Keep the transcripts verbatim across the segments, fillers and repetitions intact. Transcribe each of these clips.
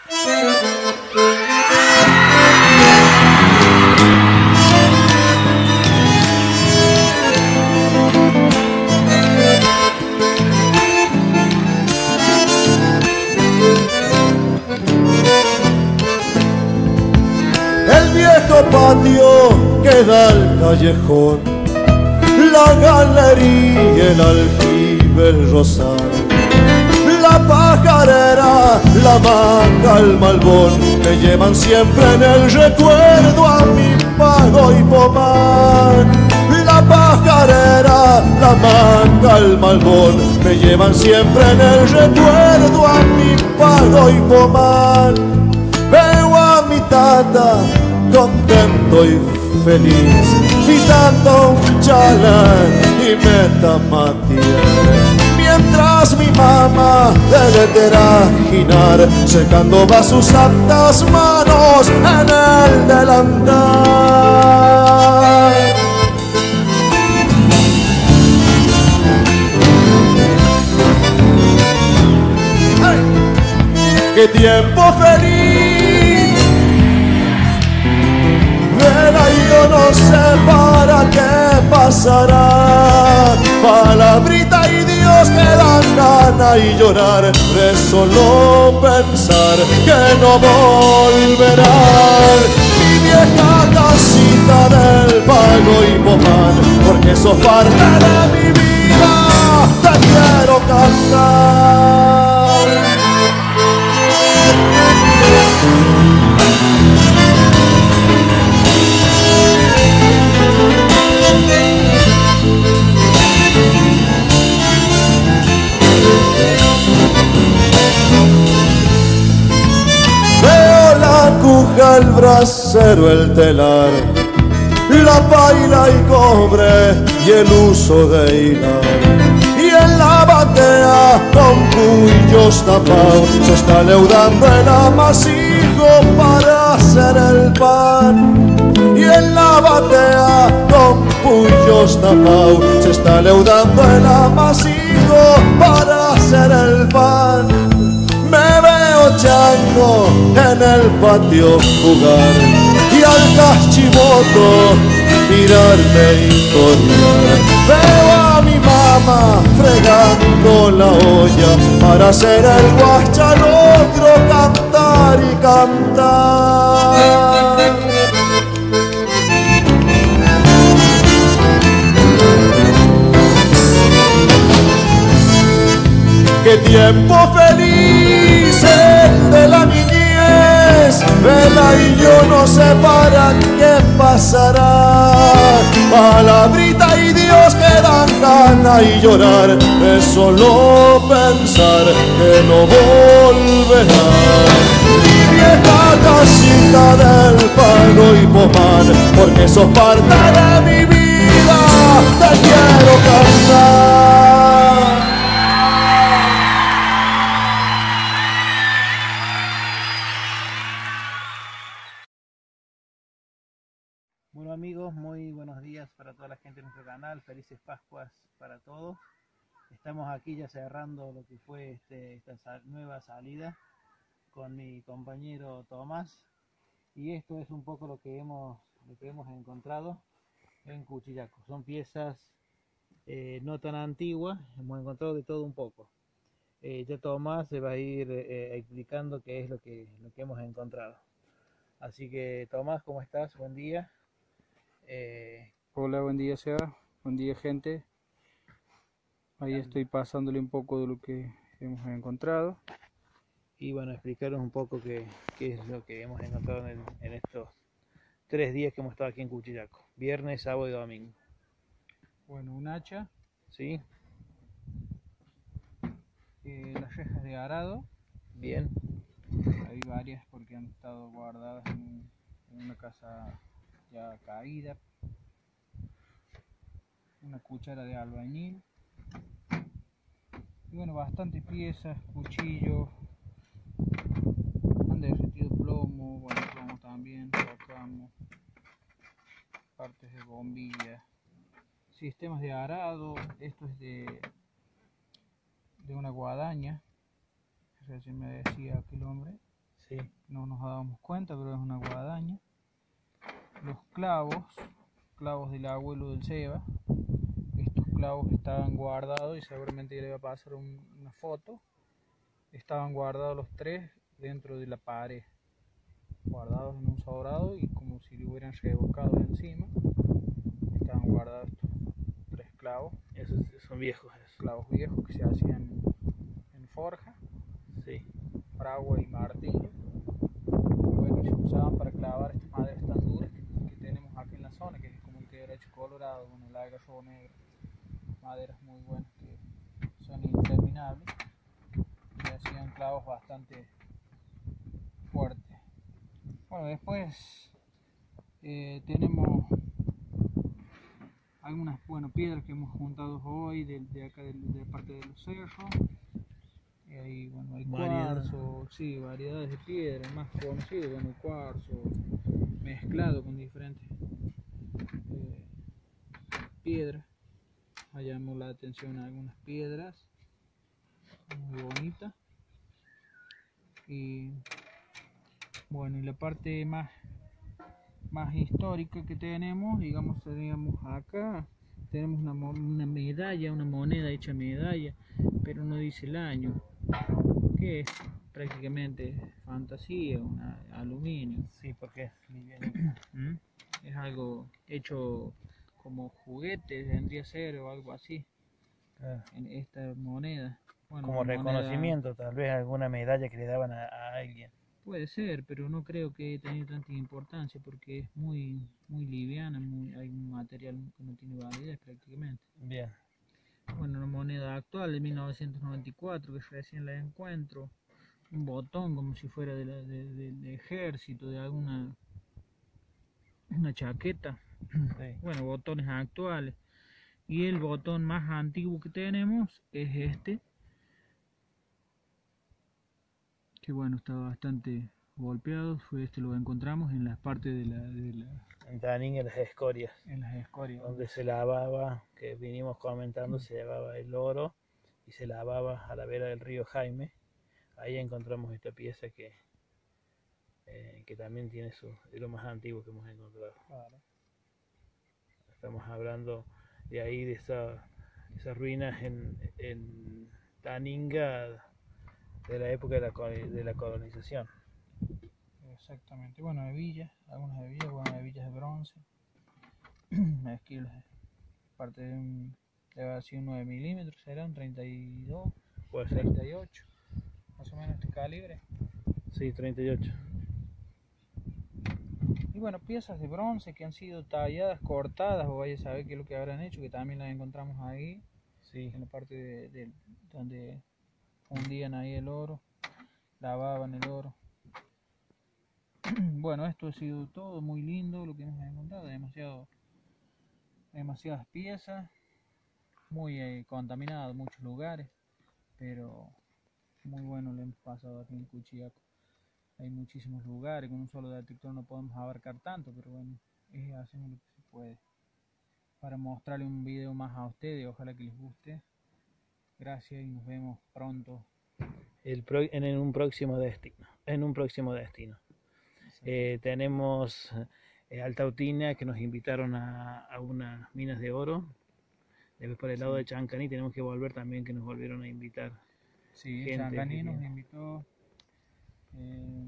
Patio que da al callejón, la galería, el aljibe, el rosal, la pajarera, la hamaca, el malbón, me llevan siempre en el recuerdo a mi pago y pomar. La pajarera, la hamaca, el malbón, me llevan siempre en el recuerdo a mi pago y pomar. Veo a mi tata contento y feliz, pitando un chalán y metamatear, mientras mi mamá debe trajinar, secando va sus santas manos en el delantal. ¡Ay! ¡Qué tiempo feliz! Yo no sé para qué pasará, palabrita y Dios que dan gana y llorar, de solo pensar que no volverá. Mi vieja casita del Pago y Pomar, porque sos parte de mi vida, te quiero cantar. El brasero, el telar, la paila y cobre y el uso de hilar, y en la batea con cuyos tapados se está leudando el amasijo para hacer el pan. Y en la batea con cuyos tapados se está leudando el amasijo para hacer el pan. Me veo chango en el patio jugar y al cachimoto mirarme y corear. Veo a mi mamá fregando la olla para hacer el guachalotro, cantar y cantar. ¡Qué tiempo feliz el de la niñez! Vela y yo no sé para qué pasará, palabrita y Dios que dan gana y llorar, es solo pensar que no volverá. Mi vieja casita del Pago y Pomar, porque sos parte de mi vida, te quiero cantar. Bueno amigos, muy buenos días para toda la gente de nuestro canal, felices Pascuas para todos. Estamos aquí ya cerrando lo que fue este, esta sal, nueva salida con mi compañero Tomás, y esto es un poco lo que hemos, lo que hemos encontrado en Cuchillaco. Son piezas eh, no tan antiguas, hemos encontrado de todo un poco. Eh, ya Tomás se va a ir eh, explicando qué es lo que, lo que hemos encontrado. Así que Tomás, ¿cómo estás? Buen día. Eh... Hola, buen día Seba, buen día gente. Ahí estoy pasándole un poco de lo que hemos encontrado. Y bueno, explicaros un poco qué, qué es lo que hemos encontrado en, en estos tres días que hemos estado aquí en Cuchillaco. Viernes, sábado y domingo. Bueno, un hacha. Sí. Eh, las rejas de arado. Bien. Hay varias porque han estado guardadas en, en una casa ya caída. Una cuchara de albañil. Y bueno, bastantes piezas, cuchillos. Han derretido plomo, bueno, plomo también, sacamos. Partes de bombillas. Sistemas de arado. Esto es de, de una guadaña. Recién me decía aquel hombre. Sí. No nos dábamos cuenta, pero es una guadaña. Los clavos, clavos del abuelo del Seba. Estos clavos estaban guardados y seguramente le iba a pasar un, una foto. Estaban guardados los tres dentro de la pared, guardados en un sobrado y como si le hubieran rebocado encima. Estaban guardados estos tres clavos. Esos son viejos. Esos. Clavos viejos que se hacían en forja, Sí. fragua y martillo. Y bueno, se usaban para clavar estas maderas tan duras que, que tenemos aquí en la zona, que es como el quebracho colorado con el algarrobo negro. Maderas muy buenas que son interminables y hacían clavos bastante fuertes. Bueno, después eh, tenemos algunas bueno, piedras que hemos juntado hoy de, de acá de, de parte de los cerros. Y ahí bueno, hay Variedad. cuarzo, sí, variedades de piedra, más conocido, bueno, el cuarzo mezclado con diferentes eh, piedras. Me llamó la atención algunas piedras muy bonitas. Y bueno, y la parte más más histórica que tenemos, digamos, teníamos acá, tenemos una, una medalla, una moneda hecha medalla, pero no dice el año, que es prácticamente fantasía, una aluminio. Sí, porque es livianita. ¿Mm? Es algo hecho como juguete, tendría ser o algo así, Claro. en esta moneda. Bueno, Como una reconocimiento, moneda, tal vez alguna medalla que le daban a, a alguien. puede ser, pero no creo que tenga tanta importancia porque es muy muy liviana, muy, hay un material que no tiene validez prácticamente. Bien. Bueno, una moneda actual de mil novecientos noventa y cuatro que recién la encuentro, un botón como si fuera de, la, de, de, de ejército, de alguna una chaqueta. Sí. Bueno, botones actuales. Y el botón más antiguo que tenemos es este, que bueno, está bastante golpeado. Fue este, lo encontramos en las partes de la, de la En Tanín, en las escorias, en las escorias. donde se lavaba, que vinimos comentando, se llevaba el oro y se lavaba a la vera del río Jaime. Ahí encontramos esta pieza que, eh, que también tiene su, es lo más antiguo que hemos encontrado. Claro. Estamos hablando de ahí, de esa, esas ruinas en, en Taninga de la época de la, de la colonización. Exactamente. Bueno, hebillas, algunas hebillas, bueno, hebillas de bronce. Aquí parte de un, debe haber sido un nueve milímetros, será un treinta y dos, Puede ser. treinta y ocho, más o menos este calibre. Sí, treinta y ocho. Y bueno, piezas de bronce que han sido talladas, cortadas, o vaya a saber qué es lo que habrán hecho, que también las encontramos ahí, Sí. en la parte de, de donde fundían ahí el oro, lavaban el oro. Bueno, esto ha sido todo muy lindo lo que hemos encontrado, demasiado, demasiadas piezas, muy eh, contaminado muchos lugares, pero muy bueno lo hemos pasado aquí en Cuchillaco. Hay muchísimos lugares, con un solo detector no podemos abarcar tanto, pero bueno, eh, hacemos lo que se puede para mostrarle un video más a ustedes, ojalá que les guste. Gracias y nos vemos pronto. El pro, en, en un próximo destino. En un próximo destino. Eh, tenemos eh, Altautina, que nos invitaron a, a unas minas de oro. Después por el lado sí. de Chancaní tenemos que volver también, que nos volvieron a invitar. Sí, Chancaní nos invitó eh,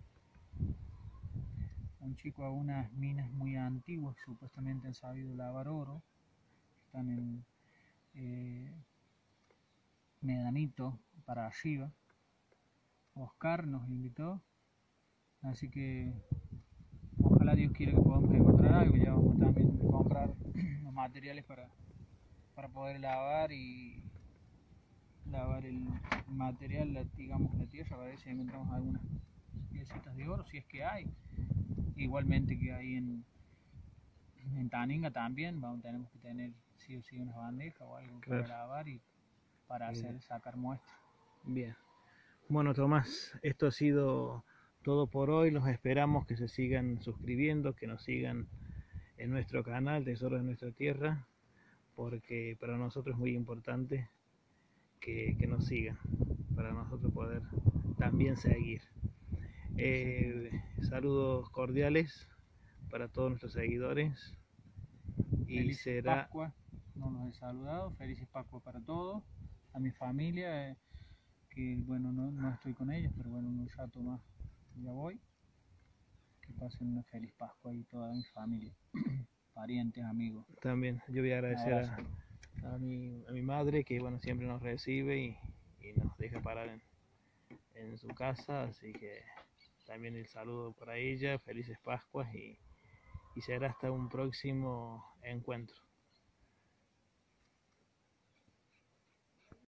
un chico a unas minas muy antiguas que supuestamente han sabido lavar oro. Están en eh, Medanito para arriba. Oscar nos invitó. Así que ojalá Dios quiera que podamos encontrar algo. Ya vamos también a comprar los materiales para, para poder lavar y lavar el material, la, digamos la tierra, para ver si encontramos algunas piecitas de oro, si es que hay. Igualmente que hay en, en Taninga también, vamos, tenemos que tener sí o sí una bandeja o algo claro. para lavar y para hacer, sacar muestras. Bien. Bueno, Tomás, esto ha sido todo por hoy. Los esperamos que se sigan suscribiendo, que nos sigan en nuestro canal Tesoros de Nuestra Tierra, porque para nosotros es muy importante que, que nos sigan, para nosotros poder también seguir. Eh, saludos cordiales para todos nuestros seguidores. Y Feliz será Pascua, no los he saludado, felices Pascua para todos, a mi familia, eh, que bueno, no, no estoy con ellos, pero bueno, un rato más ya voy. Que pasen una feliz Pascua y toda mi familia, parientes, amigos. también, yo voy a agradecer Un a, a, mi, a mi madre que bueno, siempre nos recibe y, y nos deja parar en, en su casa, así que también el saludo para ella, felices Pascuas y, y será hasta un próximo encuentro.